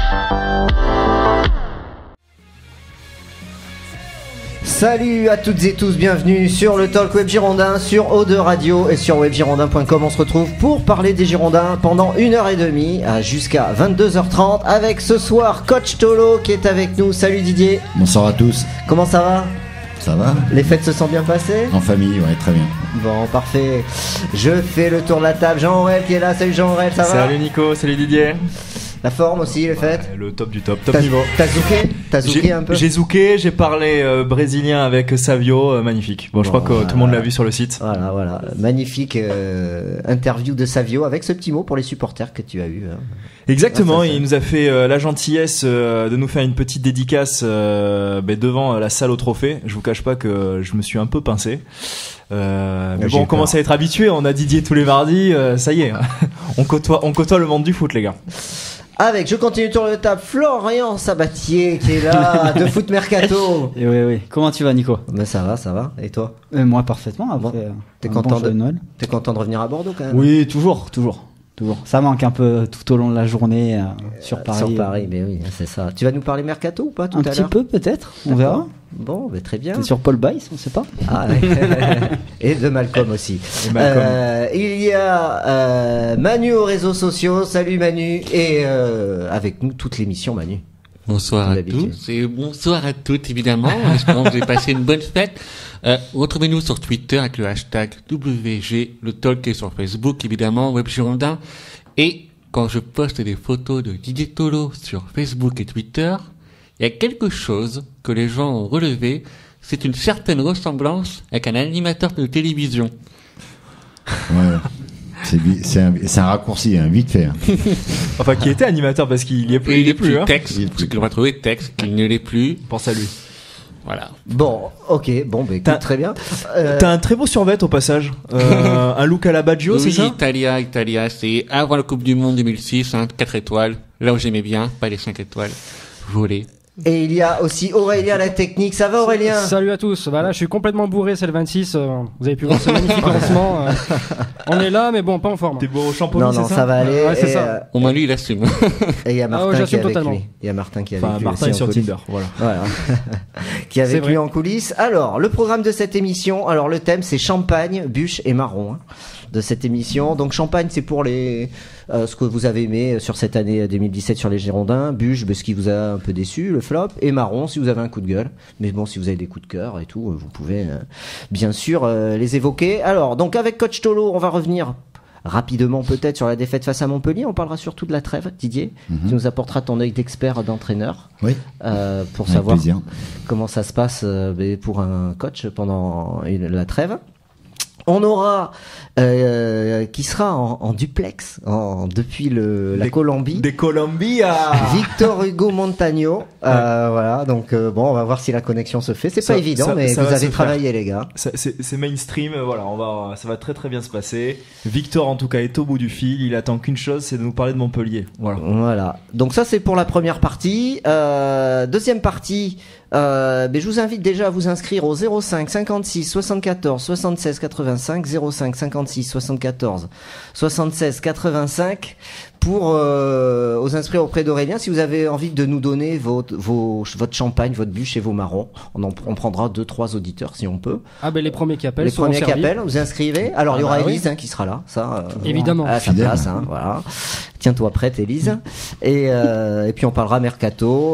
Salut à toutes et tous, bienvenue sur le Talk Web Girondin, sur O2 Radio et sur webgirondin.com. On se retrouve pour parler des Girondins pendant 1h30 jusqu'à 22h30 avec ce soir Coach Tolo qui est avec nous. Salut Didier. Bonsoir à tous. Comment ça va ? Ça va ? Les fêtes se sont bien passées ? En famille, ouais, très bien. Bon, parfait. Je fais le tour de la table. Jean Aurel qui est là. Salut Jean Aurel, ça va ? Salut Nico, salut Didier. La forme aussi, les fêtes ? Le top du top, top niveau. T'as zouké un peu ? J'ai zouké, j'ai parlé brésilien avec Savio, magnifique. Bon, je crois que tout le monde l'a vu sur le site. Voilà. Magnifique interview de Savio avec ce petit mot pour les supporters que tu as eu. Exactement, il nous a fait la gentillesse de nous faire une petite dédicace devant la salle au trophée. Je vous cache pas que je me suis un peu pincé. Mais bon, on commence à être habitué, on a Didier tous les mardis, ça y est. On côtoie le monde du foot, les gars. Avec, je continue tour de table, Florian Sabatier qui est là, de Foot Mercato. Et oui. Comment tu vas, Nico ? Ben ça va. Et toi ? Moi, parfaitement. Après, t'es content de revenir à Bordeaux quand même ? Oui, toujours. Ça manque un peu tout au long de la journée sur Paris. Sur Paris, mais oui, c'est ça. Tu vas nous parler Mercato ou pas tout à l'heure ? Un petit peu, peut-être. On verra. Bon, ben très bien. T'es sur Paul Bice, on sait pas. Ah, ouais. Et de Malcolm aussi. Il y a Manu aux réseaux sociaux. Salut Manu. Et avec nous toute l'émission, Manu. Bonsoir à tous et bonsoir à toutes évidemment. J'espère que vous avez passé une bonne fête. Retrouvez-nous sur Twitter avec le hashtag WG, le talk est sur Facebook évidemment, Web Girondin. Et quand je poste des photos de Didier Tolo sur Facebook et Twitter, il y a quelque chose que les gens ont relevé, c'est une certaine ressemblance avec un animateur de télévision. Ouais. C'est un raccourci, vite fait. Enfin, qui était animateur parce qu'il y est plus. Il est plus. Texte, ce qu'il va trouver texte, qu'il ne l'est plus. Pense à lui. Voilà. Bon, ok, écoute, très bien. T'as un très beau survêt au passage. Un look à la Baggio, oui, c'est ça ? Italia, c'est avant la Coupe du Monde 2006, 4 étoiles. Là où j'aimais bien, pas les 5 étoiles. Volé. Et il y a aussi Aurélien la technique. Ça va Aurélien ? Salut à tous. Bah là, je suis complètement bourré, c'est le 26. Vous avez pu voir ce magnifique lancement. On est là, mais bon, pas en forme. T'es beau au shampoing, c'est ça ? Non, ça va aller. Ouais, c'est ça. Au moins lui, il assume. Et il y a Martin qui est avec totalement. lui. Il y a Martin qui est avec lui. Martin est sur Tinder, voilà. Qui est avec lui en coulisses. Alors, le programme de cette émission. Alors, le thème, c'est champagne, bûche et marron. De cette émission. Donc champagne, c'est pour ce que vous avez aimé sur cette année 2017 sur les Girondins. Bûche, ce qui vous a un peu déçu, le flop. Et marron, si vous avez un coup de gueule. Mais bon, si vous avez des coups de cœur et tout, vous pouvez bien sûr les évoquer. Alors, donc avec Coach Tolo, on va revenir rapidement peut-être sur la défaite face à Montpellier. On parlera surtout de la trêve, Didier. Tu nous apporteras ton œil d'expert d'entraîneur. Oui. Pour avec savoir plaisir. comment ça se passe pour un coach pendant la trêve. On aura qui sera en duplex depuis la Colombie. Des Colombies à Victor Hugo Montagno. Voilà, donc on va voir si la connexion se fait. C'est pas évident, mais vous avez travaillé, les gars. C'est mainstream, voilà, ça va très très bien se passer. Victor, en tout cas, est au bout du fil. Il attend qu'une chose, c'est de nous parler de Montpellier. Voilà. Donc ça, c'est pour la première partie. Deuxième partie. Je vous invite déjà à vous inscrire au 05 56 74 76 85 05 56 74 76 85 pour vous inscrire auprès d'Aurélien si vous avez envie de nous donner votre champagne, votre bûche et vos marrons. On prendra 2-3 auditeurs si on peut. Les premiers qui appellent. Les premiers qui appellent, vous inscrivez. Alors il y aura Élise qui sera là, ça. Évidemment. À sa place, voilà. Tiens-toi prête, Élise. Et puis on parlera Mercato,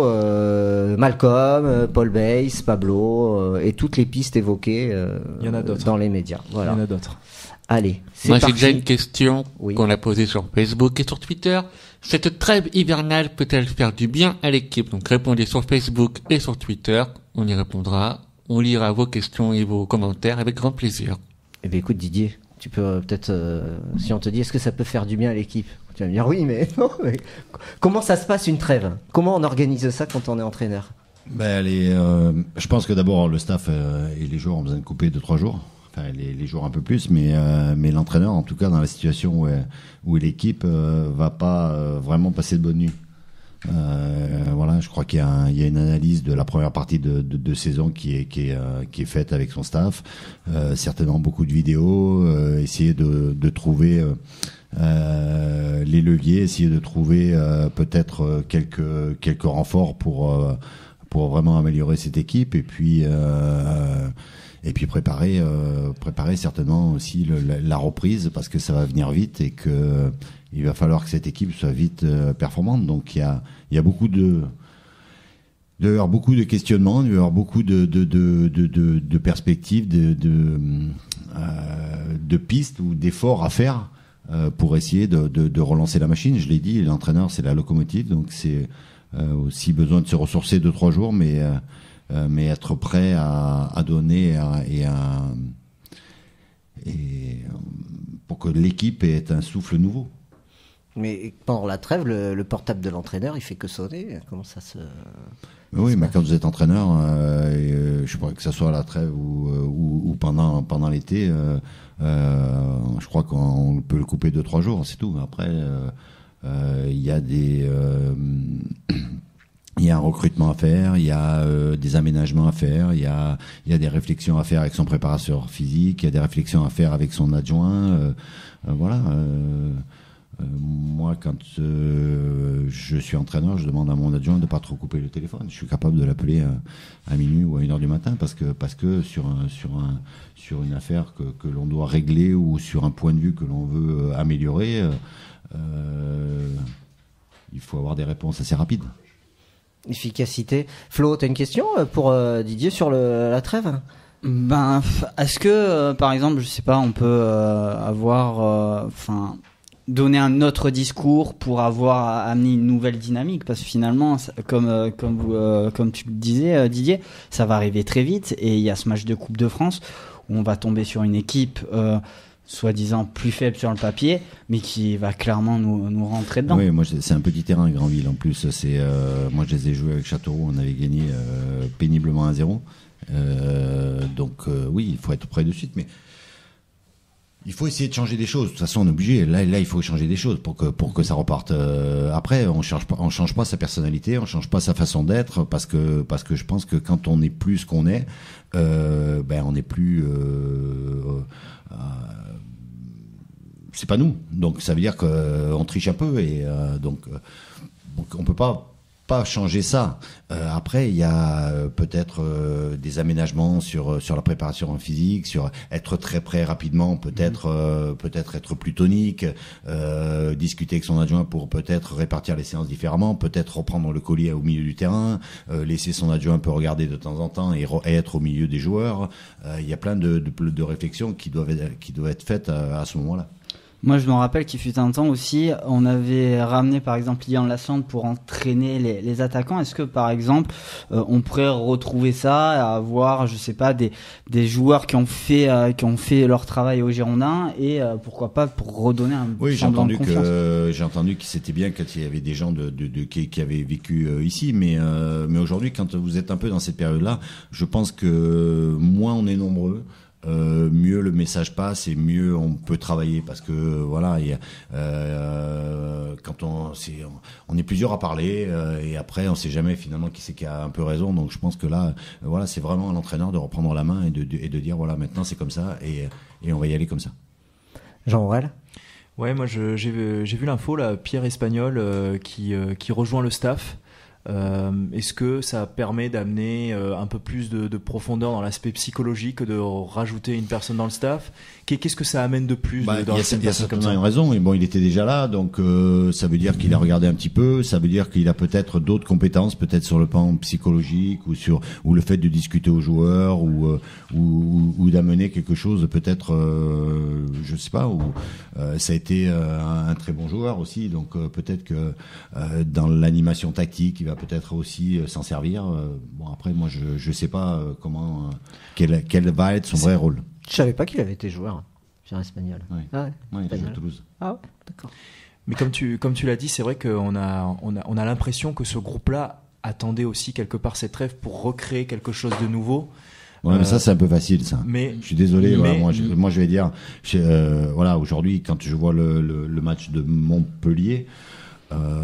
Malcolm, Paul Bass, Pablo et toutes les pistes évoquées il y en a d'autres dans les médias. Voilà. Il y en a d'autres. Allez, c'est Moi, parti. j'ai déjà une question qu'on a posée sur Facebook et sur Twitter. Cette trêve hivernale peut-elle faire du bien à l'équipe ? Donc répondez sur Facebook et sur Twitter. On y répondra. On lira vos questions et vos commentaires avec grand plaisir. Eh bien écoute Didier, tu peux peut-être, si on te dit est-ce que ça peut faire du bien à l'équipe ? Tu vas me dire oui, mais non. Mais comment ça se passe une trêve ? Comment on organise ça quand on est entraîneur ? Je pense que d'abord le staff et les joueurs ont besoin de couper 2-3 jours. Enfin, les joueurs un peu plus, mais l'entraîneur, en tout cas, dans la situation où l'équipe va pas vraiment passer de bonne nuit. Voilà, je crois qu'il y a une analyse de la première partie de saison qui est faite avec son staff. Certainement beaucoup de vidéos, essayer de trouver les leviers, essayer de trouver peut-être quelques renforts pour vraiment améliorer cette équipe, et puis préparer certainement aussi la reprise, parce que ça va venir vite et que il va falloir que cette équipe soit vite performante. Donc il y a beaucoup de questionnements, il va y avoir beaucoup de perspectives, de pistes ou d'efforts à faire pour essayer de relancer la machine. Je l'ai dit, l'entraîneur c'est la locomotive, donc c'est aussi besoin de se ressourcer 2-3 jours, mais être prêt à donner et pour que l'équipe ait un souffle nouveau. Mais pendant la trêve, le portable de l'entraîneur, il fait que sonner. Comment ça se... Oui, mais quand vous êtes entraîneur, je crois que ça soit à la trêve ou pendant l'été, je crois qu'on peut le couper 2-3 jours, c'est tout. Après, il y a il y a un recrutement à faire, il y a des aménagements à faire, il y a des réflexions à faire avec son préparateur physique, il y a des réflexions à faire avec son adjoint. Voilà. Moi, quand je suis entraîneur, je demande à mon adjoint de pas trop couper le téléphone. Je suis capable de l'appeler à minuit ou à 1h du matin parce que sur une affaire que l'on doit régler ou sur un point de vue que l'on veut améliorer, il faut avoir des réponses assez rapides. Efficacité. Flo, t'as une question pour Didier sur la trêve ? Ben, est-ce que, par exemple, je sais pas, on peut avoir, donner un autre discours pour amener une nouvelle dynamique, parce que finalement, comme tu le disais, Didier, ça va arriver très vite, et il y a ce match de Coupe de France où on va tomber sur une équipe soi-disant plus faible sur le papier, mais qui va clairement nous rentrer dedans. Oui, moi c'est un petit terrain, Granville. En plus, moi je les ai joués avec Châteauroux, on avait gagné péniblement 1-0. Donc oui, il faut être prêt de suite, mais il faut essayer de changer des choses. De toute façon, on est obligé. Là, il faut changer des choses pour que ça reparte. Après, on change pas sa personnalité, on change pas sa façon d'être, parce que je pense que quand on est plus ce qu'on est, on n'est plus. C'est pas nous. Donc ça veut dire qu'on triche un peu, et donc on peut pas changer ça. Après, il y a peut-être des aménagements sur la préparation en physique, sur être très prêt rapidement, peut-être être plus tonique, discuter avec son adjoint pour peut-être répartir les séances différemment, peut-être reprendre le collier au milieu du terrain, laisser son adjoint un peu regarder de temps en temps et être au milieu des joueurs. Il y a plein de réflexions qui doivent être faites à ce moment-là. Moi, je me rappelle qu'il fut un temps aussi, on avait ramené par exemple Lian Lassande pour entraîner les attaquants. Est-ce que par exemple, on pourrait retrouver ça, avoir, je sais pas, des joueurs qui ont fait leur travail au Girondins, et pourquoi pas pour redonner un semblant de confiance. J'ai entendu que c'était bien quand il y avait des gens qui avaient vécu ici, mais aujourd'hui, quand vous êtes un peu dans cette période-là, je pense que moins on est nombreux, mieux le message passe et mieux on peut travailler, parce que voilà, quand on est plusieurs à parler, et après on sait jamais finalement qui c'est qui a un peu raison. Donc je pense que là, voilà, c'est vraiment à l'entraîneur de reprendre la main et de dire voilà, maintenant c'est comme ça, et on va y aller comme ça. Jean Aurel. Ouais, moi j'ai vu l'info là, Pierre Espagnol qui rejoint le staff. Est-ce que ça permet d'amener un peu plus de profondeur dans l'aspect psychologique, de rajouter une personne dans le staff? Qu'est-ce que ça amène de plus? Il y a certainement une raison. Et bon, il était déjà là, donc ça veut dire qu'il a regardé un petit peu. Ça veut dire qu'il a peut-être d'autres compétences, peut-être sur le plan psychologique ou le fait de discuter aux joueurs ou d'amener quelque chose, peut-être, je sais pas. Ça a été un très bon joueur aussi, donc peut-être que dans l'animation tactique, il va peut-être aussi s'en servir. Bon, après, moi, je sais pas quel va être son vrai rôle. Je savais pas qu'il avait été joueur, Pierre Espagnol. Oui. Ah ouais, il joue à Toulouse. Ah ouais, d'accord. Mais comme tu l'as dit, c'est vrai qu'on a l'impression que ce groupe-là attendait aussi quelque part cette trêve pour recréer quelque chose de nouveau. Ouais, mais ça c'est un peu facile, ça. Mais je suis désolé. Moi je vais dire, voilà, aujourd'hui quand je vois le match de Montpellier,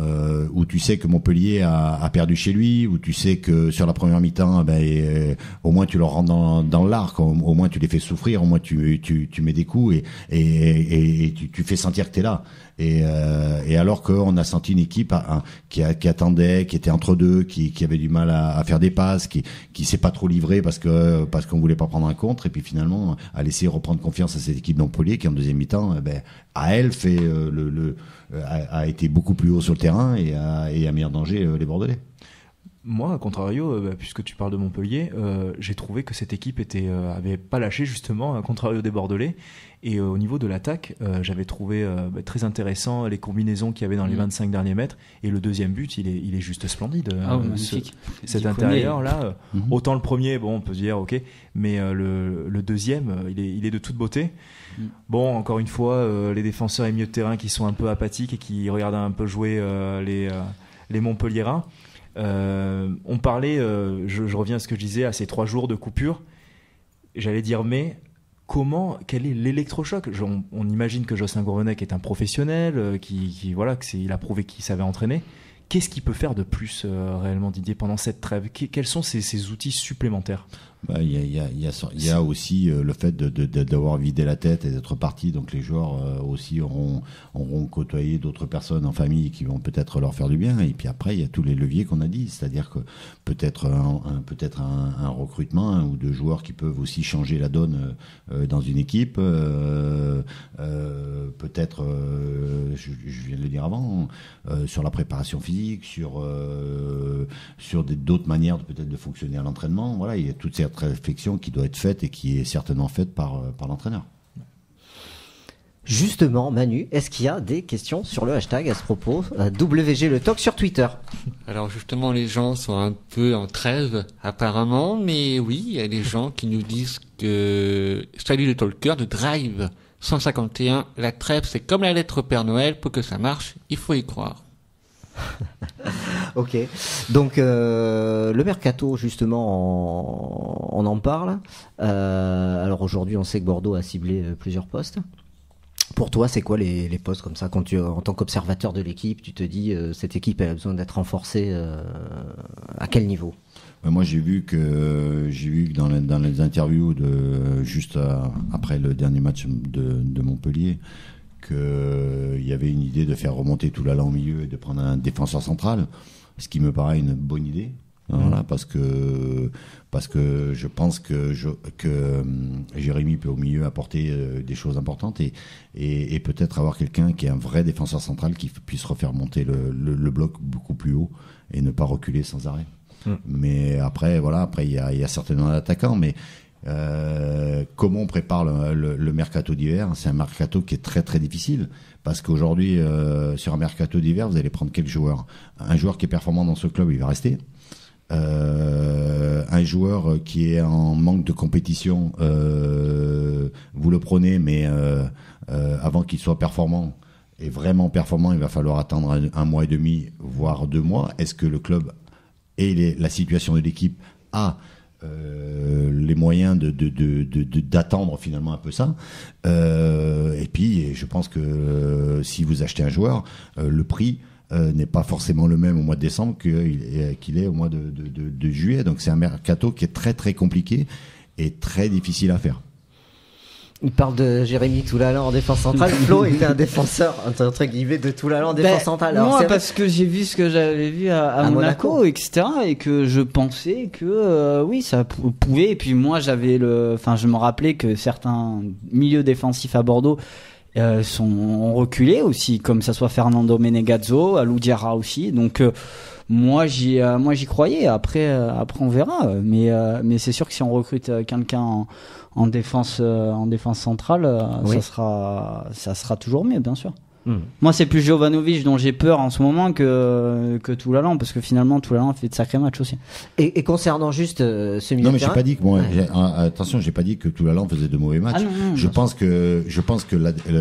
où tu sais que Montpellier a perdu chez lui, où tu sais que sur la première mi-temps, au moins tu leur rentres dans l'arc, au moins tu les fais souffrir, au moins tu mets des coups et tu fais sentir que t'es là. Et alors qu'on a senti une équipe qui attendait, qui était entre deux, qui avait du mal à faire des passes, qui s'est pas trop livrée parce qu'on voulait pas prendre un contre, et puis finalement a laissé reprendre confiance à cette équipe de Montpellier qui en deuxième mi-temps, à elle fait a été beaucoup plus haut sur le terrain et a mis en danger les Bordelais. Moi, à contrario, puisque tu parles de Montpellier, j'ai trouvé que cette équipe avait pas lâché justement, à contrario des Bordelais. Et au niveau de l'attaque, j'avais trouvé très intéressant les combinaisons qu'il y avait dans les 25 derniers mètres. Et le deuxième but, il est juste splendide. Magnifique. Cet intérieur-là, autant le premier, bon, on peut se dire ok, mais le deuxième, il est de toute beauté. Bon, encore une fois, les défenseurs et milieux de terrain qui sont un peu apathiques et qui regardent un peu jouer les Montpelliérains. On parlait, je reviens à ce que je disais, à ces 3 jours de coupure. J'allais dire, mais quel est l'électrochoc? On imagine que Jocelyn Gourvenec est un professionnel, il a prouvé qu'il savait entraîner. Qu'est-ce qu'il peut faire de plus réellement, Didier, pendant cette trêve? Quels sont ces outils supplémentaires? Il y a aussi le fait d'avoir vidé la tête et d'être parti. Donc les joueurs aussi auront côtoyé d'autres personnes en famille qui vont peut-être leur faire du bien. Et puis après, il y a tous les leviers qu'on a dit, c'est-à-dire que peut-être un recrutement, 1 ou 2 joueurs qui peuvent aussi changer la donne dans une équipe. Peut-être, je viens de le dire avant, sur la préparation physique, sur d'autres manières peut-être de fonctionner à l'entraînement. Voilà, il y a toutes ces réflexion qui doit être faite et qui est certainement faite par l'entraîneur. Justement, Manu, est-ce qu'il y a des questions sur le hashtag à ce propos? WG Le Talk sur Twitter. Alors justement, les gens sont un peu en trêve apparemment, mais oui, il y a des gens qui nous disent que salut le talker de Drive 151, la trêve c'est comme la lettre Père Noël, pour que ça marche, il faut y croire. Ok, donc le mercato justement, on en parle. Alors aujourd'hui, on sait que Bordeaux a ciblé plusieurs postes. Pour toi, c'est quoi les postes comme ça, quand en tant qu'observateur de l'équipe, tu te dis cette équipe elle a besoin d'être renforcée à quel niveau? Moi, j'ai vu que dans les interviews juste après le dernier match de Montpellier, qu'il y avait une idée de faire remonter Toulala au milieu et de prendre un défenseur central, ce qui me paraît une bonne idée. Voilà, parce que je pense que Jérémy peut au milieu apporter des choses importantes et peut-être avoir quelqu'un qui est un vrai défenseur central qui puisse refaire monter le bloc beaucoup plus haut et ne pas reculer sans arrêt. Mais après il y a certainement l'attaquant, mais comment on prépare le mercato d'hiver? C'est un mercato qui est très très difficile parce qu'aujourd'hui sur un mercato d'hiver vous allez prendre quel joueur? Un joueur qui est performant dans ce club, il va rester. Un joueur qui est en manque de compétition, vous le prenez, mais avant qu'il soit performant et vraiment performant, il va falloir attendre 1 mois et demi, voire 2 mois. Est-ce que le club et la situation de l'équipe a les moyens d'attendre finalement un peu ça, et puis je pense que si vous achetez un joueur, le prix n'est pas forcément le même au mois de décembre qu'il est au mois de juillet. Donc c'est un mercato qui est très très compliqué et très difficile à faire. Il parle de Jérémy Toulala en défense centrale. Flo était un défenseur, entre guillemets, de Toulala en défense centrale. Alors, moi, parce que j'ai vu ce que j'avais vu à Monaco, etc. Et que je pensais que, oui, ça pouvait. Et puis moi, je me rappelais que certains milieux défensifs à Bordeaux ont reculé aussi, comme ça soit Fernando Menegazzo, Alou Diarra aussi. Donc, moi j'y croyais. Après on verra. Mais c'est sûr que si on recrute quelqu'un en défense centrale, ça sera toujours mieux, bien sûr. Moi, c'est plus Jovanovic dont j'ai peur en ce moment que Toulalan, parce que finalement Toulalan fait de sacrés matchs aussi. Et concernant juste ce milieu de terrain, j'ai pas dit que attention, j'ai pas dit que Toulalan faisait de mauvais matchs. Non, je pense que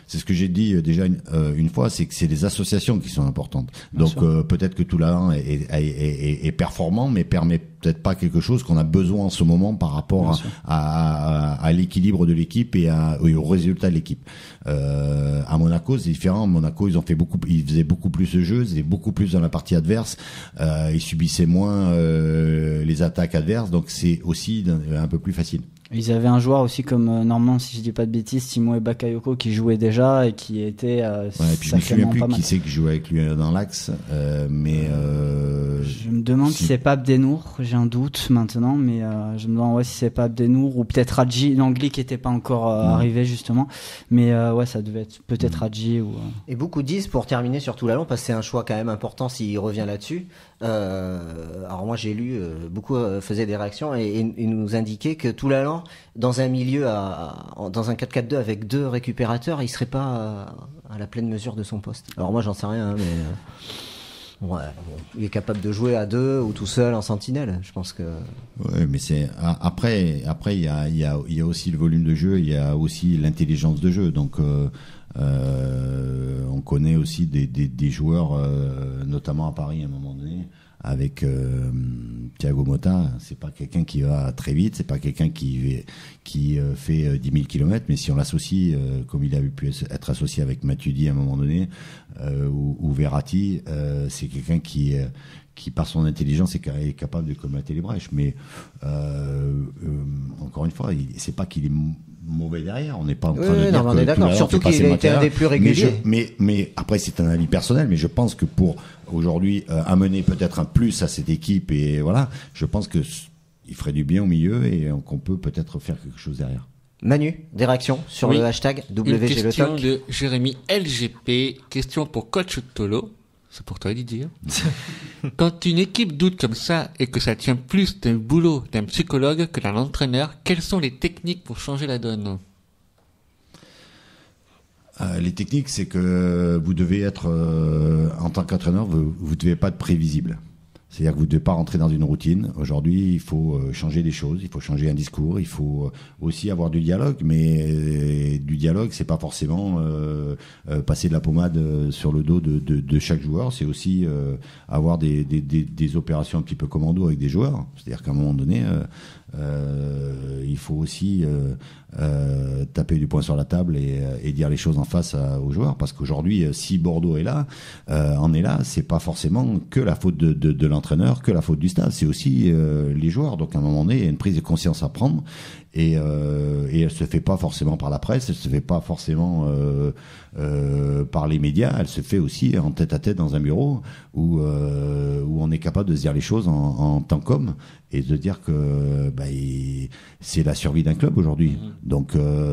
c'est ce que j'ai dit déjà une fois, c'est que c'est les associations qui sont importantes. Donc peut-être que Toulalan est performant, mais permet peut-être pas quelque chose qu'on a besoin en ce moment par rapport à l'équilibre de l'équipe et au résultat de l'équipe. À Monaco, c'est différent. Monaco, ils faisaient beaucoup plus de jeu, ils étaient beaucoup plus dans la partie adverse, ils subissaient moins les attaques adverses, donc c'est aussi un peu plus facile. Ils avaient un joueur aussi comme Normand, si je dis pas de bêtises, Timo Bakayoko, qui jouait déjà et qui était et puis je me souviens plus qui c'est qui jouait avec lui dans l'axe, mais je me demande si c'est pas Abdenour, j'ai un doute maintenant, mais je me demande si c'est pas Abdenour ou peut-être Hadji Langley qui était pas encore arrivé justement, mais ça devait être peut-être Hadji ou Et beaucoup disent, pour terminer sur Toulalan, parce que c'est un choix quand même important s'il revient là-dessus, alors moi j'ai lu, beaucoup faisaient des réactions et nous indiquaient que Toulalan, dans un milieu dans un 4-4-2 avec 2 récupérateurs, il serait pas à la pleine mesure de son poste. Alors moi j'en sais rien, mais il est capable de jouer à 2 ou tout seul en sentinelle. Je pense que. Ouais, mais c'est après il y a aussi le volume de jeu, il y a aussi l'intelligence de jeu. Donc on connaît aussi des joueurs, notamment à Paris à un moment donné, avec Thiago Motta. C'est pas quelqu'un qui va très vite, c'est pas quelqu'un qui fait 10 000 km, mais si on l'associe, comme il a pu être associé avec Matuidi à un moment donné, ou Verratti, c'est quelqu'un qui par son intelligence est capable de colmater les brèches. Mais encore une fois, c'est pas qu'il est mauvais derrière. On n'est pas en train de dire on est d'accord. Surtout qu'il a été un des plus réguliers. Mais après, c'est un avis personnel. Mais je pense que pour aujourd'hui amener peut-être un plus à cette équipe, et voilà, je pense que il ferait du bien au milieu et qu'on peut peut-être faire quelque chose derrière. Manu, des réactions sur le hashtag WG Une question Le Talk de Jérémy LGP. Question pour Coach Tolo. C'est pour toi, Didier. Quand une équipe doute comme ça et que ça tient plus d'un boulot d'un psychologue que d'un entraîneur, quelles sont les techniques pour changer la donne ? Les techniques, c'est que vous devez être, en tant qu'entraîneur, vous devez pas être prévisible. C'est-à-dire que vous ne devez pas rentrer dans une routine. Aujourd'hui, il faut changer des choses, il faut changer un discours, il faut aussi avoir du dialogue. Mais du dialogue, c'est pas forcément passer de la pommade sur le dos de chaque joueur. C'est aussi avoir des opérations un petit peu commando avec des joueurs. C'est-à-dire qu'à un moment donné, il faut aussi taper du poing sur la table et dire les choses en face aux joueurs. Parce qu'aujourd'hui, si Bordeaux est là, c'est pas forcément que la faute de l'entraîneur, que la faute du staff, c'est aussi les joueurs. Donc à un moment donné, il y a une prise de conscience à prendre et elle se fait pas forcément par la presse, elle se fait pas forcément par les médias, elle se fait aussi en tête à tête dans un bureau où on est capable de se dire les choses en tant qu'homme et de dire que c'est la survie d'un club aujourd'hui. Donc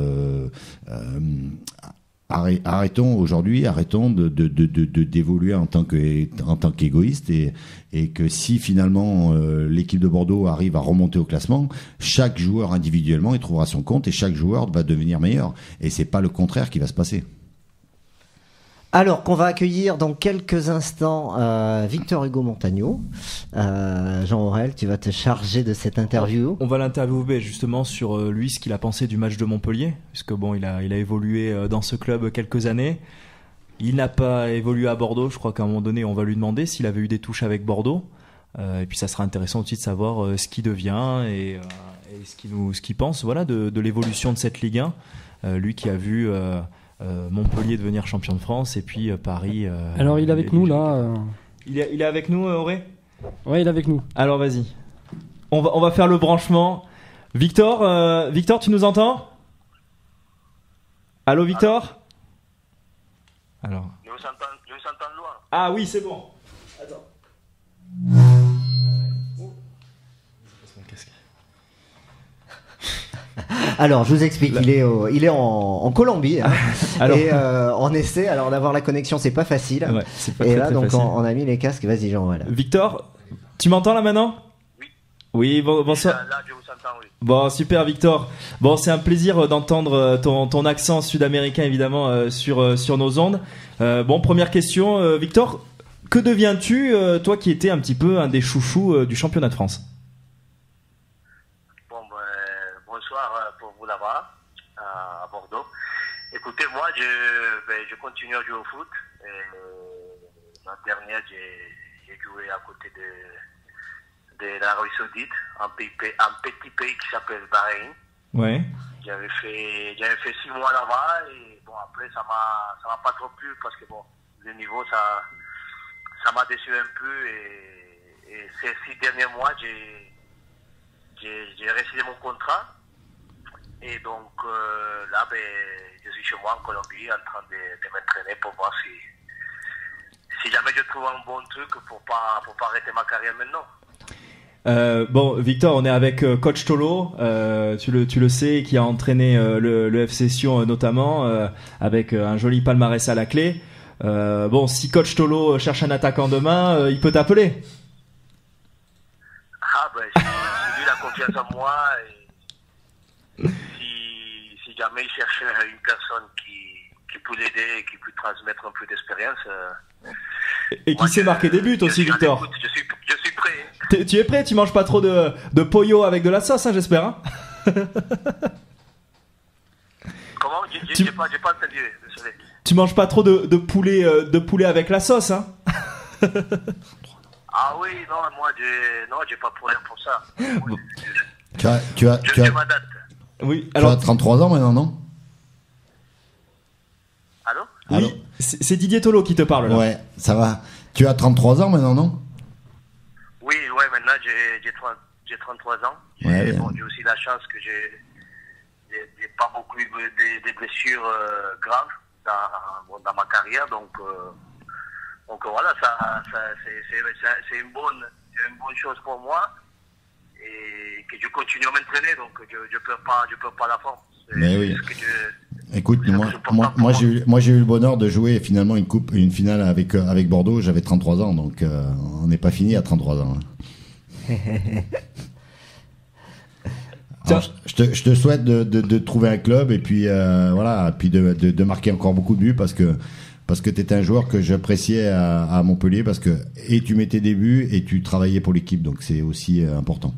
arrêtons d'évoluer en tant qu'égoïste et que si finalement l'équipe de Bordeaux arrive à remonter au classement, chaque joueur individuellement il trouvera son compte et chaque joueur va devenir meilleur et c'est pas le contraire qui va se passer. Alors qu'on va accueillir dans quelques instants Victor Hugo Montagno. Jean Aurel, tu vas te charger de cette interview. On va l'interviewer justement sur lui, ce qu'il a pensé du match de Montpellier, puisque bon, il a évolué dans ce club quelques années. Il n'a pas évolué à Bordeaux. Je crois qu'à un moment donné, on va lui demander s'il avait eu des touches avec Bordeaux. Et puis ça sera intéressant aussi de savoir ce qu'il devient et ce qu'il pense, voilà, de l'évolution de cette Ligue 1. Lui qui a vu Montpellier devenir champion de France et puis Paris. Alors il est avec nous là. Il est avec nous, Auré ? Ouais, il est avec nous. Alors vas-y. On va faire le branchement. Victor, tu nous entends ? Allô, Victor ? Alors. Je vous entends loin. Ah oui, c'est bon. Attends. Alors, je vous explique. Il est en Colombie hein, alors, et on essaie. Alors d'avoir la connexion, c'est pas facile. Ouais, c'est pas et très, là, très donc, facile. on a mis les casques. Vas-y, Jean. Voilà. Victor, tu m'entends là maintenant ? Oui. Oui, bonsoir. Là, je vous entends, oui. Bon, super, Victor. Bon, c'est un plaisir d'entendre ton accent sud-américain, évidemment, sur nos ondes. Bon, première question, Victor. Que deviens-tu, toi qui étais un petit peu un des chouchous du championnat de France ? Bonsoir pour vous là-bas, à Bordeaux. Et Écoutez, moi, je continue à jouer au foot. L'année dernière, j'ai joué à côté de l'Arabie Saoudite, un petit pays qui s'appelle Bahreïn. Ouais. J'avais fait 6 mois là-bas et bon, après, ça m'a pas trop plu parce que bon, le niveau, ça m'a déçu un peu et ces 6 derniers mois, j'ai récité mon contrat. Et donc là, je suis chez moi en Colombie en train de m'entraîner pour voir si jamais je trouve un bon truc pour pas arrêter ma carrière maintenant. Bon, Victor, on est avec coach Tolo, tu le sais, qui a entraîné le FC Sion notamment, avec un joli palmarès à la clé. Bon, si coach Tolo cherche un attaquant demain, il peut t'appeler. Ah j'ai lui la confiance en moi et si jamais il cherche une personne qui peut l'aider et qui peut transmettre un peu d'expérience. Et qui sait marquer des buts aussi, Victor. Je suis prêt. Tu es prêt? Tu manges pas trop de pollo avec de la sauce, hein, j'espère, hein? Comment? J'ai pas entendu, désolé. Tu manges pas trop de poulet avec la sauce, hein? Ah oui, non, moi, j'ai pas de problème pour ça. Tu m'adapte. Oui, alors, tu as 33 ans maintenant, non? Allô? Oui, c'est Didier Tolo qui te parle là. Ouais, ça va. Tu as 33 ans maintenant, non? Oui, maintenant j'ai 33 ans. Ouais, j'ai aussi la chance que j'ai pas beaucoup eu de blessures graves dans ma carrière, donc voilà, c'est une bonne chose pour moi et que je continue à m'entraîner, donc je perds pas la forme. Mais oui. Écoute, moi j'ai eu le bonheur de jouer finalement une finale avec Bordeaux. J'avais 33 ans, donc on n'est pas fini à 33 ans. Alors, je te souhaite de trouver un club et puis voilà, puis de marquer encore beaucoup de buts parce que t'étais un joueur que j'appréciais à Montpellier parce que et tu mettais des buts et tu travaillais pour l'équipe, donc c'est aussi important.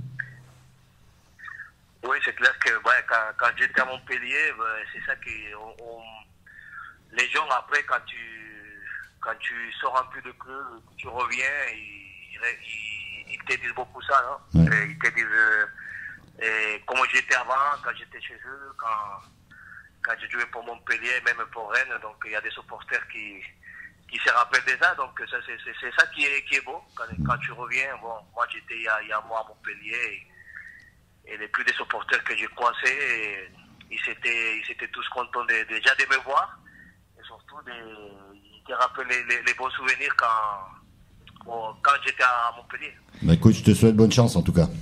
Oui, c'est clair que quand j'étais à Montpellier, c'est ça que les gens après quand tu sors un peu de club, tu reviens, ils te disent beaucoup ça, non? Ouais. Ils te disent comment j'étais avant, quand j'étais chez eux, quand j'ai joué pour Montpellier, même pour Rennes, donc il y a des supporters qui se rappellent de ça, donc c'est ça qui est beau quand tu reviens. Bon, moi j'étais il y a un mois à Montpellier. Et les plus des supporters que j'ai croisés, ils étaient tous contents déjà de me voir et surtout ils te rappellent les bons souvenirs quand j'étais à Montpellier. Bah écoute, je te souhaite bonne chance en tout cas.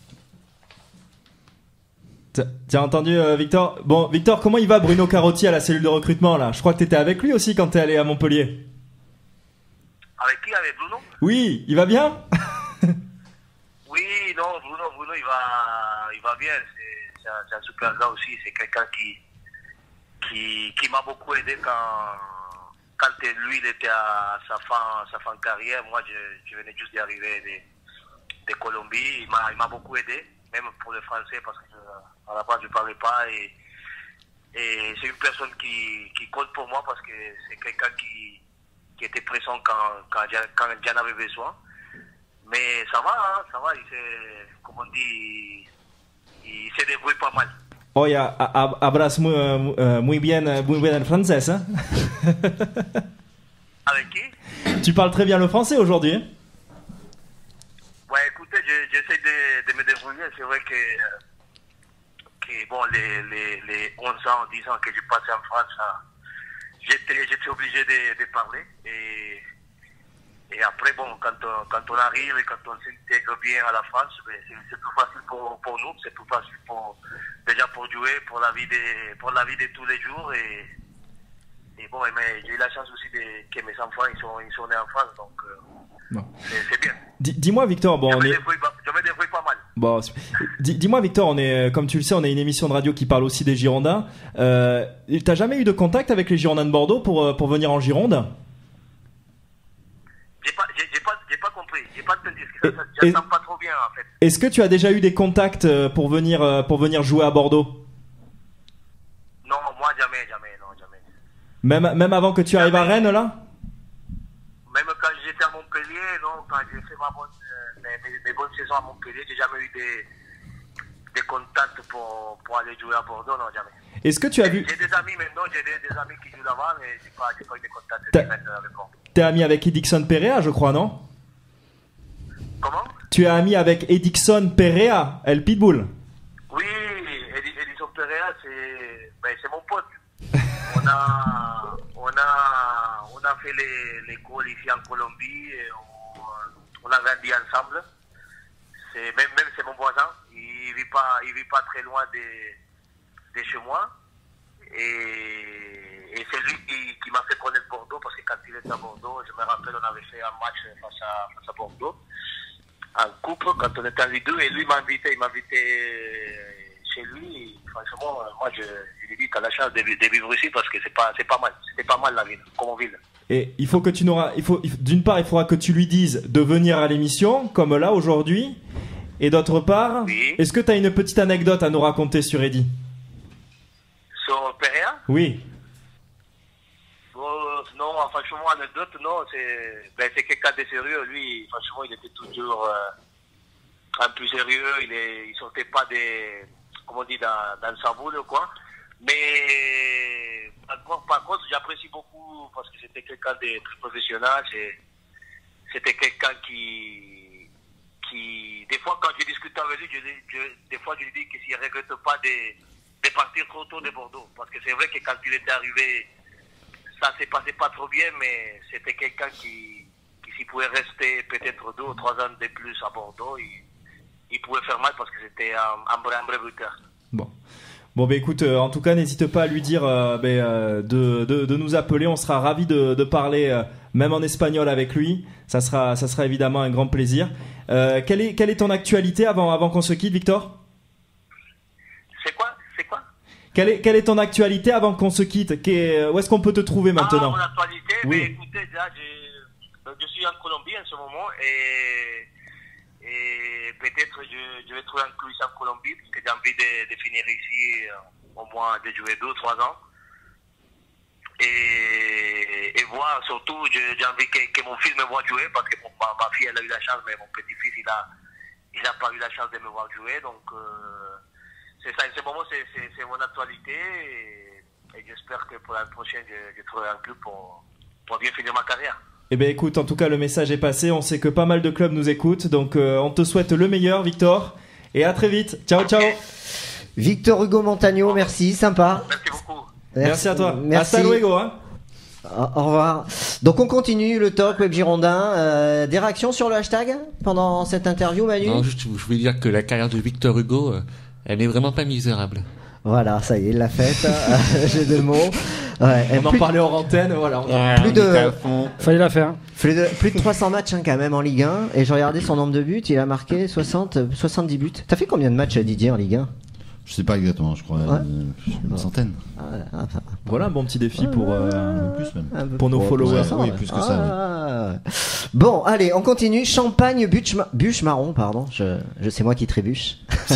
T'as entendu Victor? Bon, Victor, comment il va Bruno Carotti à la cellule de recrutement là? Je crois que t'étais avec lui aussi quand t'es allé à Montpellier. Avec qui? Avec Bruno? Oui, il va bien? Oui, non, Bruno, il va bien. C'est un super gars aussi. C'est quelqu'un qui m'a beaucoup aidé quand lui il était à sa fin de carrière. Moi, je venais juste d'arriver de Colombie. Il m'a beaucoup aidé, même pour le français, parce qu'à la base je parlais pas. Et c'est une personne qui compte pour moi parce que c'est quelqu'un qui était présent quand j'en avais besoin. Mais ça va, comme on dit, il se débrouille pas mal. Oye, hablas muy bien el francés, hein? Avec qui? Tu parles très bien le français aujourd'hui, hein? Ouais, écoutez, j'essaie de me débrouiller. C'est vrai que bon, les 11 ans, 10 ans que j'ai passé en France, j'étais obligé de parler. Et après, bon, quand on arrive et quand on s'intègre bien à la France, c'est plus facile pour nous, c'est plus facile déjà pour jouer, pour la vie de tous les jours. Et bon, mais j'ai eu la chance aussi que mes enfants ils sont nés en France, donc bon. C'est bien. Dis-moi, Victor, bon, je me débrouille pas mal. Bon, dis-moi, Victor, on est, comme tu le sais, on est une émission de radio qui parle aussi des Girondins. T'as jamais eu de contact avec les Girondins de Bordeaux pour venir en Gironde? J'ai pas compris, j'ai pas entendu, j'entends pas trop bien en fait. Est-ce que tu as déjà eu des contacts pour venir jouer à Bordeaux? Non, moi jamais, non, jamais. Même avant que tu arrives à Rennes, là? Même quand j'étais à Montpellier, non, quand j'ai fait mes bonnes saisons à Montpellier, j'ai jamais eu des contacts pour aller jouer à Bordeaux, non, jamais. Est-ce que tu as vu... J'ai des amis maintenant, j'ai des amis qui jouent là-bas, mais j'ai pas eu des contacts directs avec eux. T'es ami avec Edixon Perea, je crois, non? Comment? Tu es ami avec Edixon Perea, El Pitbull. Oui, Edixon Perea, c'est mon pote. On a fait l'école ici en Colombie, et on a grandi ensemble. Même c'est mon voisin. Il vit pas très loin de chez moi. Et c'est lui qui m'a fait connaître Bordeaux, parce que quand il était à Bordeaux, je me rappelle, on avait fait un match face à Bordeaux, en coupe, quand on était en Ligue 2, et lui m'a invité chez lui. Et franchement, moi je lui dis, t'as la chance de vivre ici, parce que c'est pas mal. C'était pas mal la ville, comme ville. Et il faut que d'une part, il faudra que tu lui dises de venir à l'émission, comme là aujourd'hui. Et d'autre part, oui. Est-ce que tu as une petite anecdote à nous raconter sur Eddy? Sur Perea? Oui. Non, franchement, anecdote, non, c'est quelqu'un de sérieux. Lui, franchement, il était toujours un peu sérieux. Il sortait pas comment on dit, dans sa boule, quoi. Mais par contre, j'apprécie beaucoup, parce que c'était quelqu'un de très professionnel. C'était quelqu'un qui, des fois, quand je discute avec lui, des fois, je lui dis que s'il ne regrette pas de partir trop tôt de Bordeaux. Parce que c'est vrai que quand il était arrivé, ça ne se passait pas trop bien, mais c'était quelqu'un qui s'il pouvait rester peut-être 2 ou 3 ans de plus à Bordeaux, il pouvait faire mal, parce que c'était un vrai buteur. Bon, écoute, en tout cas, n'hésite pas à lui dire de nous appeler. On sera ravis de parler, même en espagnol, avec lui. Ça sera évidemment un grand plaisir. Quelle est ton actualité avant qu'on se quitte, Victor? C'est quoi? Quelle est ton actualité avant qu'on se quitte? Où est-ce qu'on peut te trouver maintenant? Mon actualité, oui. Mais écoutez, là, je suis en Colombie en ce moment, et peut-être je vais trouver un club en Colombie, parce que j'ai envie de finir ici, au moins de jouer 2 ou 3 ans. Et voir, surtout, j'ai envie que mon fils me voit jouer, parce que ma fille, elle a eu la chance, mais mon petit-fils, il n'a pas eu la chance de me voir jouer. Donc, c'est ça, en ce moment, c'est mon actualité, et j'espère que pour l'année prochaine, je trouverai un club pour bien finir ma carrière. Eh bien écoute, en tout cas le message est passé, on sait que pas mal de clubs nous écoutent, donc on te souhaite le meilleur, Victor, et à très vite. Ciao, ciao. Victor Hugo Montagno, merci, sympa. Merci beaucoup. Merci à toi. Merci. Hasta luego, hein. Au revoir. Donc on continue le talk Web Girondin. Des réactions sur le hashtag pendant cette interview, Manu? Non, juste, je voulais dire que la carrière de Victor Hugo, elle n'est vraiment pas misérable. Voilà, ça y est, il l'a faite. J'ai 2 mots. Ouais, on en parlait hors antenne, voilà. Fallait la faire. Plus de 300 matchs quand même en Ligue 1. Et j'ai regardé son nombre de buts, il a marqué 70 buts. T'as fait combien de matchs, Didier, en Ligue 1? Je sais pas exactement, je crois une centaine. Voilà un bon petit défi pour plus même. Pour nos followers. Oui, plus que ça. Oui. Bon, allez, on continue. Champagne bûche marron, pardon. C'est moi qui trébuche.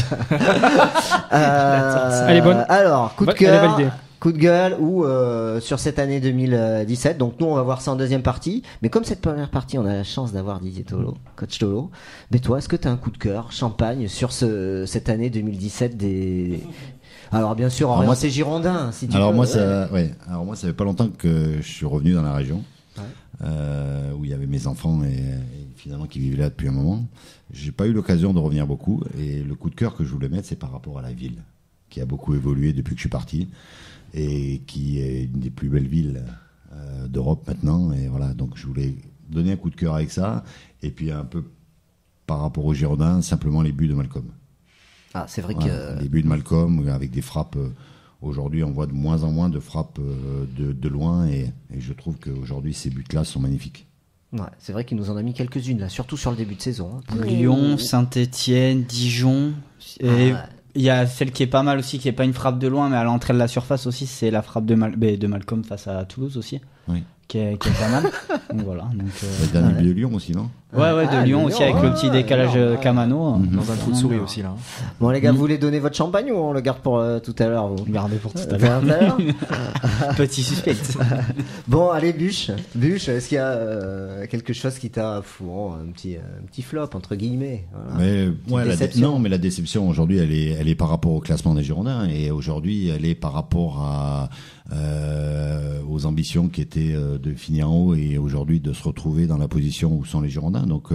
Elle est bonne. Alors, coup de Elle est cœur. validée. Coup de gueule ou sur cette année 2017. Donc nous on va voir ça en deuxième partie. Mais comme cette première partie on a la chance d'avoir Didier Tolo, coach Tolo. Mais toi, est-ce que tu as un coup de cœur Champagne sur cette année 2017 Alors bien sûr, moi c'est Girondin. Si tu Alors veux. moi ça fait pas longtemps que je suis revenu dans la région, où il y avait mes enfants et finalement qui vivaient là depuis un moment. J'ai pas eu l'occasion de revenir beaucoup, et le coup de cœur que je voulais mettre, c'est par rapport à la ville, qui a beaucoup évolué depuis que je suis parti, et qui est une des plus belles villes d'Europe maintenant. Et voilà, donc je voulais donner un coup de cœur avec ça, et puis un peu par rapport aux Girondins, simplement les buts de Malcolm. Ah, c'est vrai que les buts de Malcolm avec des frappes. Aujourd'hui, on voit de moins en moins de frappes de loin, et je trouve qu'aujourd'hui ces buts-là sont magnifiques. Ouais, c'est vrai qu'il nous en a mis quelques-unes là, surtout sur le début de saison. Lyon, Saint-Etienne, Dijon. Et il y a celle qui est pas mal aussi, qui est pas une frappe de loin, mais à l'entrée de la surface aussi, c'est la frappe de Malcolm face à Toulouse aussi, qui est pas mal. Donc voilà. Donc, le dernier but de Lyon aussi, non? Ouais, de Lyon aussi, avec le petit décalage Camano. Dans un trou de souris aussi, là. Bon, les gars, vous voulez donner votre champagne ou on le garde pour tout à l'heure, vous? Gardez pour tout à l'heure. Petit suspect. Bon, allez, Bûche, est-ce qu'il y a quelque chose qui t'a un petit flop, entre guillemets? Voilà. Mais la déception aujourd'hui, elle est par rapport au classement des Girondins, et aujourd'hui, elle est par rapport aux ambitions qui étaient de finir en haut, et aujourd'hui de se retrouver dans la position où sont les Girondins. Donc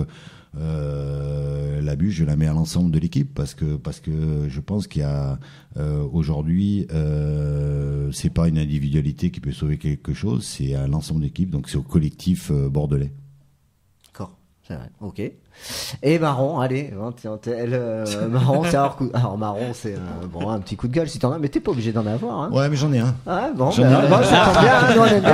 la Bûche, je la mets à l'ensemble de l'équipe parce que je pense qu'il y a aujourd'hui c'est pas une individualité qui peut sauver quelque chose, c'est à l'ensemble de l'équipe, donc c'est au collectif bordelais. D'accord, c'est vrai. Ok. Et Marron, allez, Marron, c'est alors Marron, c'est un petit coup de gueule si t'en as, mais t'es pas obligé d'en avoir. Hein. Ouais, mais j'en ai un. Ah bon, ça tombe bien, nous on aime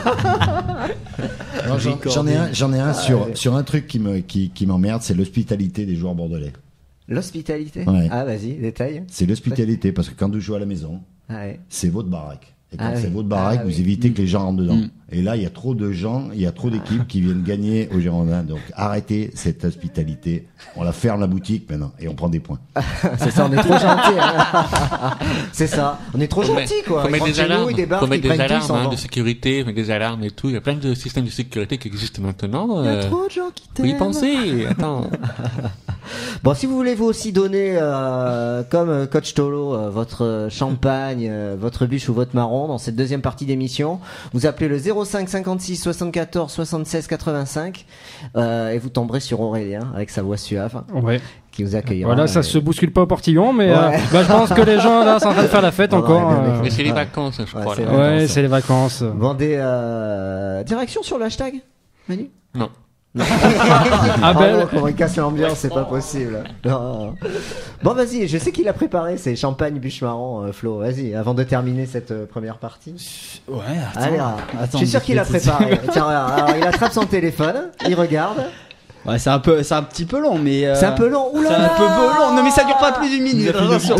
bien. J'en ai un sur un truc qui m'emmerde, c'est l'hospitalité des joueurs bordelais. L'hospitalité? Ouais. Ah, vas-y, détail. C'est l'hospitalité, parce que quand vous jouez à la maison, c'est votre baraque. Et quand c'est votre baraque, vous évitez que les gens rentrent dedans. Et là, il y a trop de gens, il y a trop d'équipes qui viennent gagner aux Girondins. Donc arrêtez cette hospitalité. On la ferme la boutique maintenant et on prend des points. C'est ça, on est trop gentils. Hein. C'est ça, on est trop gentils quoi. Faut mettre des alarmes, de sécurité, des alarmes et tout. Il y a plein de systèmes de sécurité qui existent maintenant. Il y a trop de gens qui t'aiment. Faut y penser. Attends. Bon, si vous voulez vous aussi donner, comme Coach Tolo, votre champagne, votre bûche ou votre marron dans cette deuxième partie d'émission, vous appelez le 05 56 74 76 85 et vous tomberez sur Aurélien avec sa voix suave. Ouais. Qui vous accueillera. Voilà, ça se bouscule pas au portillon, mais je pense que les gens là sont en train de faire la fête encore. Mais c'est les vacances, je crois. Ouais, c'est les vacances. Bon, direction sur le hashtag, Manu? Non. Comment il casse l'ambiance, c'est pas possible. Non. Bon, vas-y, je sais qu'il a préparé ses champagne bûche marron, Flo. Vas-y, avant de terminer cette première partie. Ouais, attends. Allez, je suis sûr qu'il a préparé. Tiens, alors, il attrape son téléphone, il regarde. Ouais, c'est un petit peu long, mais. C'est un peu long. Oula, c'est un peu long. Non, mais ça dure pas plus d'une minute.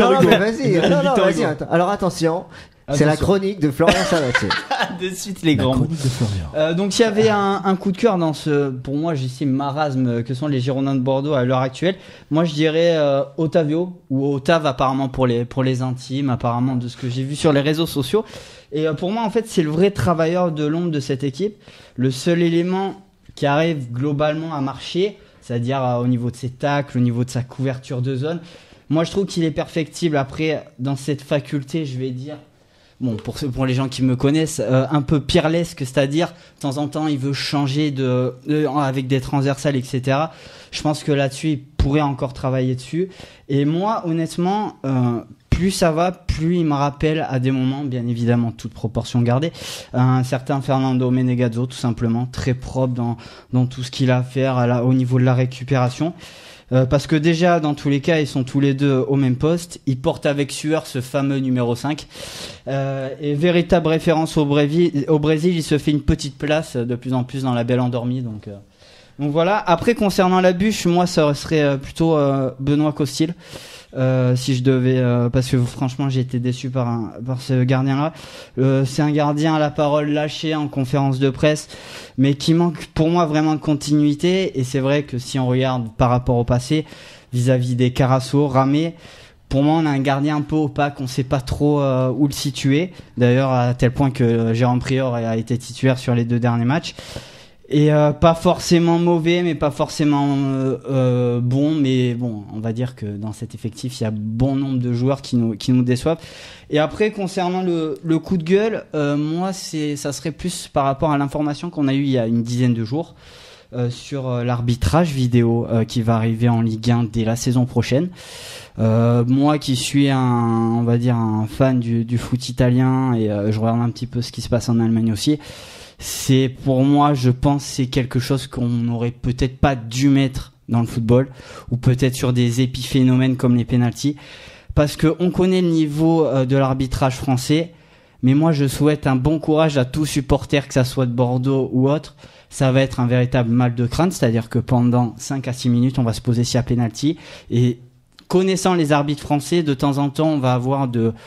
Vas-y. Alors attention. C'est la chronique de Florian Sabatier. De suite les grands mots. Donc il y avait un coup de cœur dans pour moi j'estime marasme que sont les Girondins de Bordeaux à l'heure actuelle. Moi je dirais Otavio ou Otave apparemment pour les intimes, apparemment de ce que j'ai vu sur les réseaux sociaux. Et pour moi en fait c'est le vrai travailleur de l'ombre de cette équipe, le seul élément qui arrive globalement à marcher, c'est-à-dire au niveau de ses tacles, au niveau de sa couverture de zone. Moi je trouve qu'il est perfectible. Après dans cette faculté je vais dire. Bon, pour les gens qui me connaissent, un peu pirlesque, c'est-à-dire, de temps en temps, il veut changer avec des transversales, etc. Je pense que là-dessus, il pourrait encore travailler dessus. Et moi, honnêtement, plus ça va, plus il me rappelle à des moments, bien évidemment, toute proportion gardée, un certain Fernando Menegazzo, tout simplement, très propre dans tout ce qu'il a à faire au niveau de la récupération. Parce que déjà, dans tous les cas, ils sont tous les deux au même poste. Ils portent avec sueur ce fameux numéro 5. Et véritable référence au Brésil, il se fait une petite place de plus en plus dans la belle endormie. Donc voilà. Après, concernant la bûche, moi, ça serait plutôt Benoît Costil. Si je devais, parce que franchement j'ai été déçu par ce gardien-là. C'est un gardien à la parole lâchée en conférence de presse, mais qui manque pour moi vraiment de continuité. Et c'est vrai que si on regarde par rapport au passé, vis-à-vis des Carasso, Ramé, pour moi on a un gardien un peu opaque, on sait pas trop où le situer. D'ailleurs à tel point que Jérôme Prior a été titulaire sur les 2 derniers matchs. Et pas forcément mauvais, mais pas forcément bon, mais bon, on va dire que dans cet effectif, il y a bon nombre de joueurs qui nous déçoivent. Et après, concernant le coup de gueule, moi, ça serait plus par rapport à l'information qu'on a eue il y a une dizaine de jours sur l'arbitrage vidéo qui va arriver en Ligue 1 dès la saison prochaine. Moi qui suis on va dire un fan du foot italien et je regarde un petit peu ce qui se passe en Allemagne aussi. C'est pour moi, je pense, c'est quelque chose qu'on n'aurait peut-être pas dû mettre dans le football, ou peut-être sur des épiphénomènes comme les pénaltys, parce que on connaît le niveau de l'arbitrage français. Mais moi, je souhaite un bon courage à tout supporter, que ça soit de Bordeaux ou autre. Ça va être un véritable mal de crâne, c'est-à-dire que pendant 5 à 6 minutes, on va se poser s'il y a pénalty, et connaissant les arbitres français, de temps en temps, on va avoir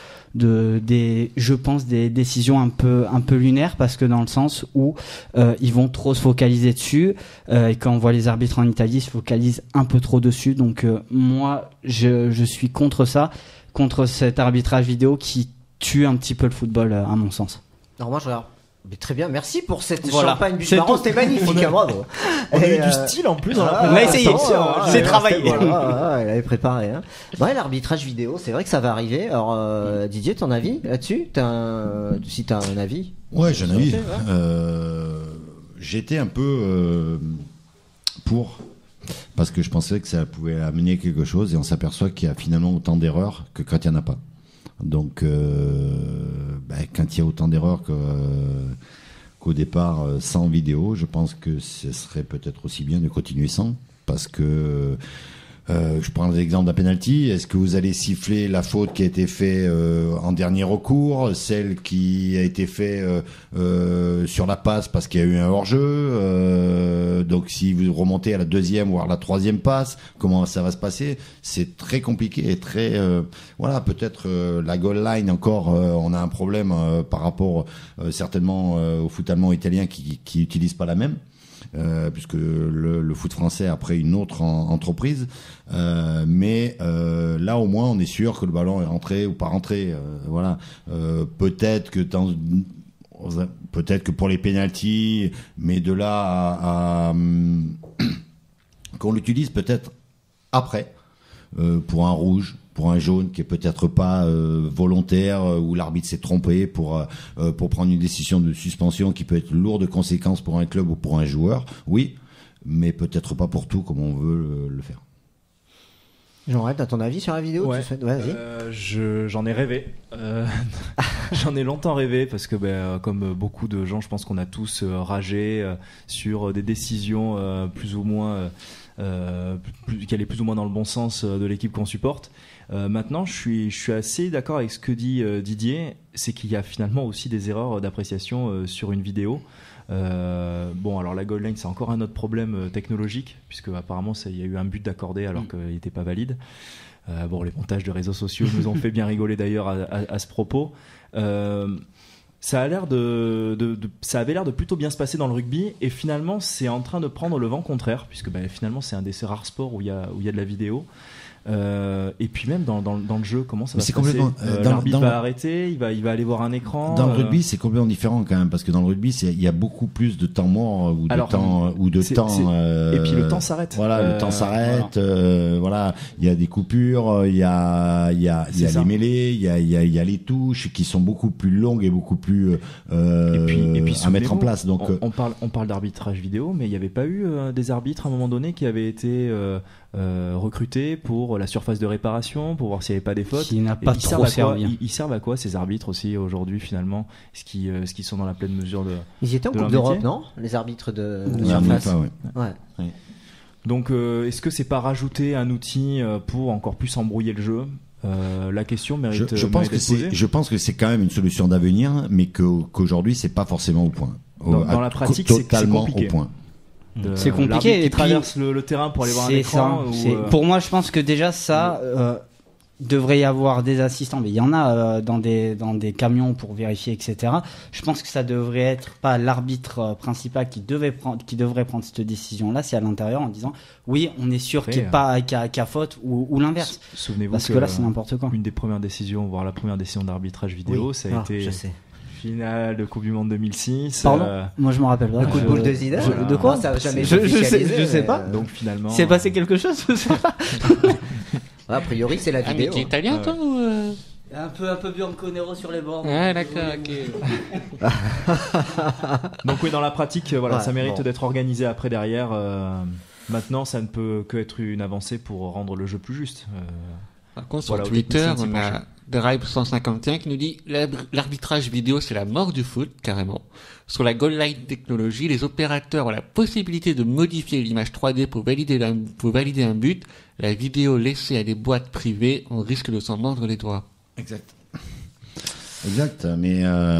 je pense des décisions un peu lunaires, parce que dans le sens où ils vont trop se focaliser dessus, et quand on voit les arbitres en Italie, ils se focalisent un peu trop dessus. Donc moi, je suis contre ça, contre cet arbitrage vidéo qui tue un petit peu le football, à mon sens. Alors moi je regarde. Mais très bien, merci pour cette champagne Buche Marron, c'était magnifique, bravo. On a eu du style en plus dans la on a essayé, c'est travaillé. Voilà, il avait préparé. Hein. Ouais, l'arbitrage vidéo, c'est vrai que ça va arriver. Alors Didier, ton avis là-dessus? Si t'as un avis? Ouais, j'ai un avis. J'étais un peu pour, parce que je pensais que ça pouvait amener quelque chose, et on s'aperçoit qu'il y a finalement autant d'erreurs que quand il n'y en a pas. Donc, quand il y a autant d'erreurs qu'au départ sans vidéo, je pense que ce serait peut-être aussi bien de continuer sans, parce que je prends l'exemple d'un penalty. Est-ce que vous allez siffler la faute qui a été faite en dernier recours, celle qui a été faite sur la passe parce qu'il y a eu un hors-jeu, donc si vous remontez à la deuxième ou à la troisième passe, comment ça va se passer? C'est très compliqué et très peut-être la goal line encore, on a un problème par rapport certainement au foot allemand et italien qui utilisent pas la même. Puisque le foot français a pris une autre entreprise, mais là au moins on est sûr que le ballon est rentré ou pas rentré. Peut-être que pour les pénaltys, mais de là à qu'on l'utilise peut-être après pour un rouge, pour un jaune qui est peut-être pas volontaire, où l'arbitre s'est trompé pour prendre une décision de suspension qui peut être lourde de conséquences pour un club ou pour un joueur, oui, mais peut-être pas pour tout comme on veut le faire. Jean-Red, t'as ton avis sur la vidéo? Ouais. J'en ai rêvé. J'en ai longtemps rêvé, parce que comme beaucoup de gens, je pense qu'on a tous ragé sur des décisions plus ou moins qui allaient plus ou moins dans le bon sens de l'équipe qu'on supporte. Maintenant, je suis assez d'accord avec ce que dit Didier, c'est qu'il y a finalement aussi des erreurs d'appréciation sur une vidéo. Alors la goal line, c'est encore un autre problème technologique, puisque apparemment il y a eu un but d'accordé alors qu'il n'était pas valide. Les montages de réseaux sociaux nous ont fait bien rigoler d'ailleurs à ce propos. Ça avait l'air de plutôt bien se passer dans le rugby, et finalement c'est en train de prendre le vent contraire, puisque finalement c'est un des rares sports où il y a de la vidéo. Et puis même dans le jeu, comment ça va se passer? L'arbitre va arrêter, il va aller voir un écran. Dans le rugby, c'est complètement différent quand même, parce que dans le rugby, il y a beaucoup plus de temps mort ou de temps. Et puis le temps s'arrête. Le temps s'arrête. Il y a des coupures, il y a les mêlées, il y a les touches qui sont beaucoup plus longues et beaucoup plus et puis, à mettre en place. Donc on parle d'arbitrage vidéo, mais il n'y avait pas eu des arbitres à un moment donné qui avaient été recrutés pour la surface de réparation, pour voir s'il n'y avait pas des fautes. Qui n'a pas trop servi. Ils servent à quoi ces arbitres aussi aujourd'hui finalement? Est-ce qu'ils sont dans la pleine mesure de Ils étaient en Coupe d'Europe, non? Les arbitres de surface. Ouais. Donc est-ce que c'est pas rajouter un outil pour encore plus embrouiller le jeu? La question mérite. Je pense que c'est quand même une solution d'avenir, mais qu'aujourd'hui c'est pas forcément au point. Dans la pratique, c'est compliqué. Au point. C'est compliqué. Et traverse le terrain pour aller voir un écran. Pour moi, je pense que déjà ça devrait y avoir des assistants, mais il y en a dans des camions pour vérifier, etc. Je pense que ça devrait être pas l'arbitre principal qui devrait prendre cette décision-là, c'est à l'intérieur, en disant oui, on est sûr qu'il n'y a faute, ou l'inverse. Souvenez-vous parce que là, c'est n'importe quoi. Une des premières décisions, voire la première décision d'arbitrage vidéo, ça a été. Je sais. Finale de Coupe du Monde 2006. Pardon Moi je me rappelle pas. Le coup de boule de Zidane. De quoi? Ça a jamais je sais pas. Donc finalement. C'est passé quelque chose ce soir. A priori c'est la vidéo. Mais tu es italien toi ou Un peu Bianco Nero sur les bords. Ah d'accord, ok. Donc oui, dans la pratique, ça mérite d'être organisé après derrière. Maintenant, ça ne peut que être une avancée pour rendre le jeu plus juste. Par contre, sur Twitter, on a Drive151 qui nous dit l'arbitrage vidéo c'est la mort du foot, carrément. Sur la goal line technologie, les opérateurs ont la possibilité de modifier l'image 3D pour valider un but. La vidéo laissée à des boîtes privées, on risque de s'en mordre les doigts. Exact, mais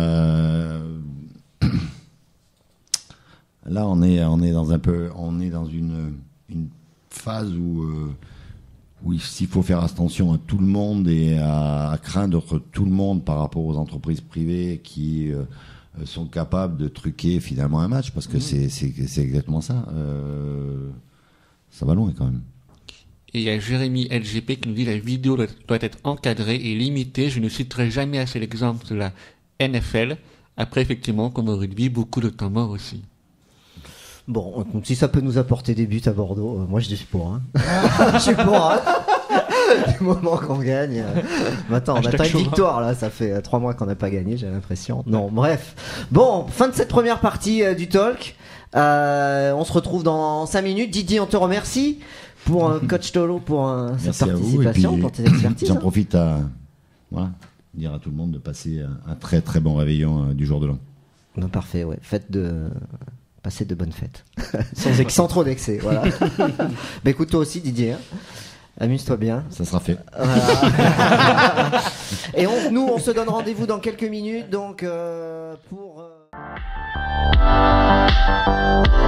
là on est dans une phase où s'il faut faire attention à tout le monde et à craindre tout le monde par rapport aux entreprises privées qui sont capables de truquer finalement un match, parce que c'est exactement ça. Ça va loin quand même. Et il y a Jérémy LGP qui nous dit la vidéo doit être encadrée et limitée. Je ne citerai jamais assez l'exemple de la NFL. Après, effectivement, comme au rugby, beaucoup de temps mort aussi. Bon, si ça peut nous apporter des buts à Bordeaux, moi je suis pour. Hein. Je suis pour. Hein. Du moment qu'on gagne. Attends, on attend une victoire là, ça fait 3 mois qu'on n'a pas gagné, j'ai l'impression. Non, bref. Bon, fin de cette première partie du talk. On se retrouve dans 5 minutes. Didier, on te remercie pour Coach Tolo pour cette participation, pour tes expertises. J'en profite à dire à tout le monde de passer un très très bon réveillon du jour de l'an. Non, parfait, ouais. Passer de bonnes fêtes. Sans trop d'excès, voilà. Bah écoute, toi aussi Didier, hein. Amuse-toi bien. Ça sera fait. Voilà. Et nous, on se donne rendez-vous dans quelques minutes, donc pour...